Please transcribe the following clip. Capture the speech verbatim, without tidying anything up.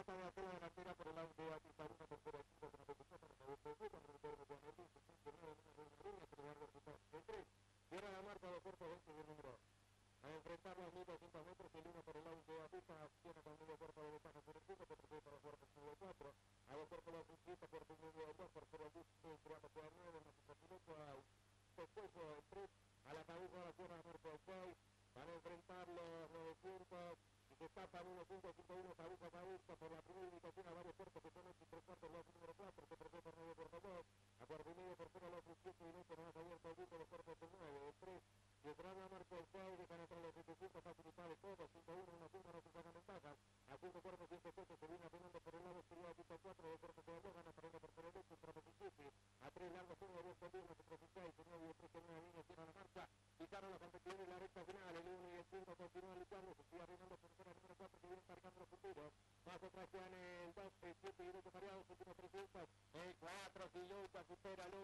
trata de hacer la delantera por el lado de Atizar, una tercera equipo que no te puso para saber por qué, cuando el retorno de Anerdi, se siente nueve en una línea, pero va a resultar de tres. Cierra la marca de fuerza veinte del número. A enfrentarlo a mil doscientos metros, el uno por el lado de Atizar, tiene con medio cuerpo de ventaja sobre el pico, que prefiere para jugar por nueve cuatro. A dos cuerpos de Susquita, por tu medio dos, por cero bus, creando por nueve, más un piloto, después el tres, a la cabeza de la tierra, Marco seis, van a enfrentar los novecientos. Y se tapan uno punto cinco uno cabeza a cabeza por la primera indicación a varios cuerpos que son ocho y tres cuartos, los número cuatro, que perdió por nueve por dos, a cuarto y medio por cero los diecisiete minutos, más abierto el grupo, los cuerpos por nueve, el tres, y el drama marca el seis, dejan atrás los setecientos, facilitar de todo, cinco uno, uno cinco, no se sacan ventaja, a cinco cuerpos, ciento siete, se viene afinando por el lado exterior, quinto cuatro, de cuerpos por dos, gana parando por el derecho, entra diecisiete, a tres largos, uno, dos, con uno, se seis, nueve, tres, en una línea, cierra la marcha, picaron la competición y la recta final, el uno y el cinco continúan luchando, se sigue arreglando por fuera el número cuatro, que viene cargando los punteros, más atrás quedan el dos, el siete y ocho variados, últimos trescientos, el cuatro, Quilluta supera el